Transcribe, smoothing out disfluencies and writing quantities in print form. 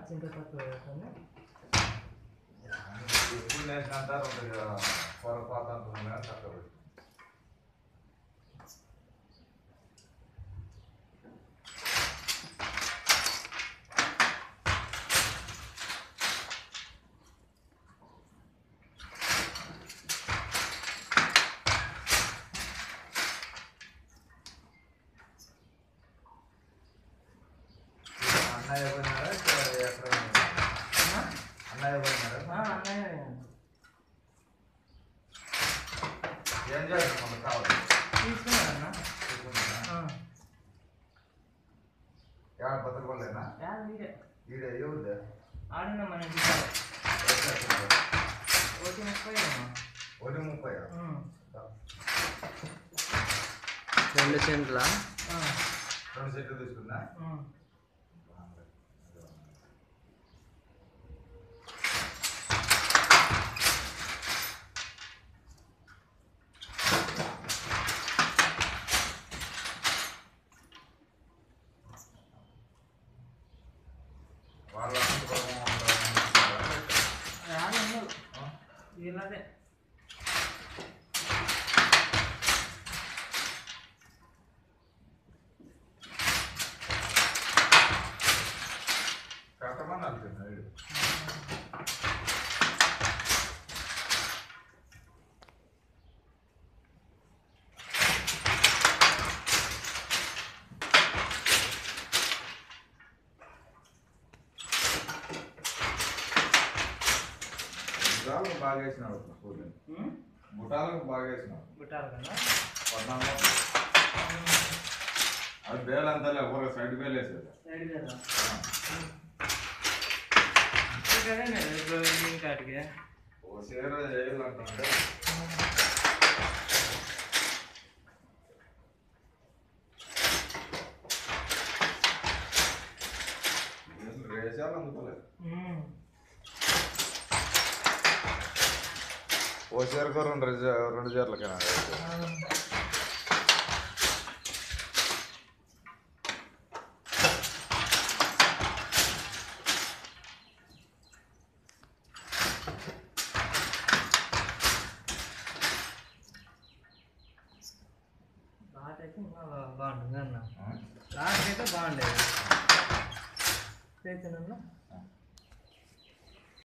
ఇంకా తక్కువ ఎప్పుడు నేసినంత పొరపాటు అంటున్నా తక్కువ అన్నయ్య పోయినారా ఎక్కడ అన్నయ్య పోయినారా అన్నయ్య ఏం చేయాలి మనకు కావాలి తీసుకున్నారన్నా ఏమైనా బతకలేనా ఈడే ఎవరిదే ఆడిన మన 1:30 2 సెంట్లా 2 సెంట్లు తీసుకున్నా ఇలాగే కట్టమని అనుకున్నాడు బుటాలకు బాగా వేసినాడు బుటాలకు బాగా వేసినాడు అది బేలంతా ఒక సైడ్ బేలు వేసేది ఓ సేర వేయాలంటే రేసాలు అందుకోలేదు ఓ సేరకు 2 చీరలకైనా బాగుంటుంది అన్న లాస్ట్ అయితే బాగుండేది చేతనన్నా